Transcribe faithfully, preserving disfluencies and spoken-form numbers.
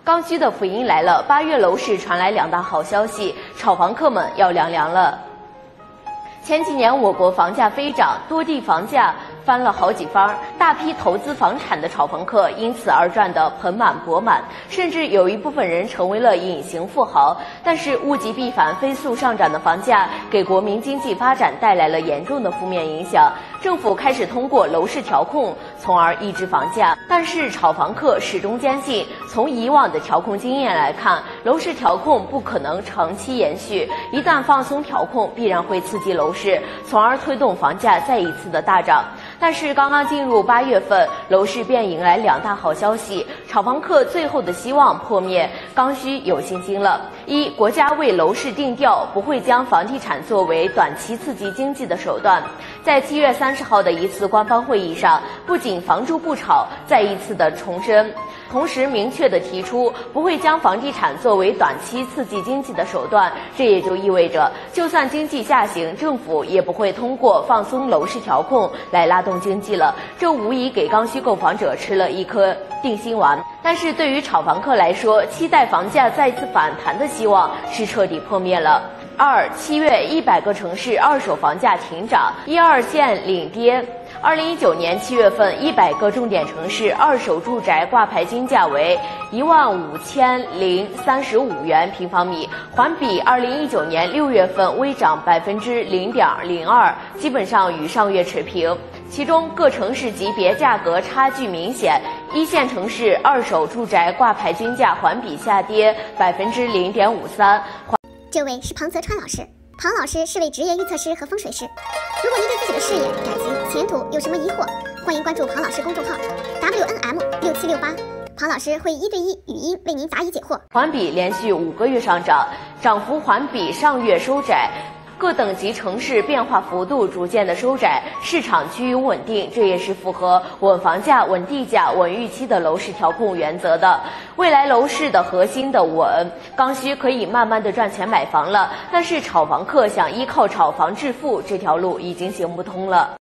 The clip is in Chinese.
刚需的福音来了，八月楼市传来两大好消息，炒房客们要凉凉了。前几年我国房价飞涨，多地房价翻了好几番，大批投资房产的炒房客因此而赚得盆满钵满，甚至有一部分人成为了隐形富豪。但是物极必反，飞速上涨的房价给国民经济发展带来了严重的负面影响。政府开始通过楼市调控，从而抑制房价。但是炒房客始终坚信，从以往的调控经验来看，楼市调控不可能长期延续，一旦放松调控，必然会刺激楼市，从而推动房价再一次的大涨。但是刚刚进入八月份，楼市便迎来两大好消息，炒房客最后的希望破灭，刚需有信心了。一，国家为楼市定调，不会将房地产作为短期刺激经济的手段。在七月三十号的一次官方会议上，不仅房住不炒再一次的重申，同时明确地提出不会将房地产作为短期刺激经济的手段。这也就意味着，就算经济下行，政府也不会通过放松楼市调控来拉动经济了。这无疑给刚需购房者吃了一颗定心丸。但是对于炒房客来说，期待房价再次反弹的希望是彻底破灭了。二，七月一百个城市二手房价停涨，一二线领跌。二零一九年七月份，一百个重点城市二手住宅挂牌均价为一万五千零三十五元平方米，环比二零一九年六月份微涨百分之零点零二，基本上与上月持平。其中各城市级别价格差距明显，一线城市二手住宅挂牌均价环比下跌百分之零点五三。 这位是庞泽川老师，庞老师是位职业预测师和风水师。如果您对自己的事业、感情、前途有什么疑惑，欢迎关注庞老师公众号 W N M 六七六八，庞老师会一对一语音为您答疑解惑。 环比连续五个月上涨，涨幅环比上月收窄。各等级城市变化幅度逐渐的收窄，市场趋于稳定，这也是符合稳房价、稳地价、稳预期的楼市调控原则的。未来楼市的核心的稳，刚需可以慢慢的赚钱买房了，但是炒房客想依靠炒房致富这条路已经行不通了。